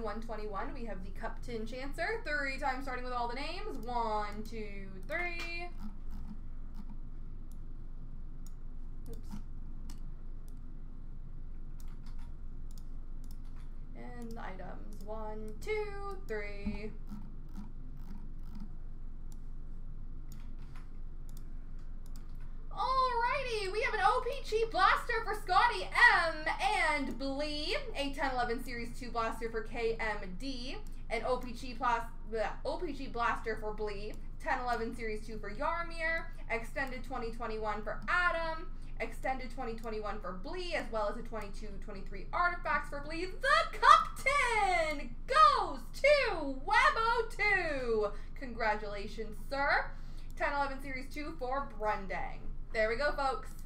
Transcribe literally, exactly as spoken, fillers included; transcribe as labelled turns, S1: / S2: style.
S1: one twenty-one, we have the CloutsnChara, three times starting with all the names. One, two, three. Oops. And the items. One, two, three. Alrighty, we have an O P G blaster for Scotty M and Blee, a ten eleven Series two blaster for K M D, an O P G, bleh, O P G blaster for Blee, ten eleven Series two for Yarmir, extended twenty twenty-one for Adam, extended twenty twenty-one for Blee, as well as a twenty-two twenty-three artifacts for Blee. The Captain goes to Webo two. Congratulations, sir. ten eleven Series two for Brendang. There we go, folks.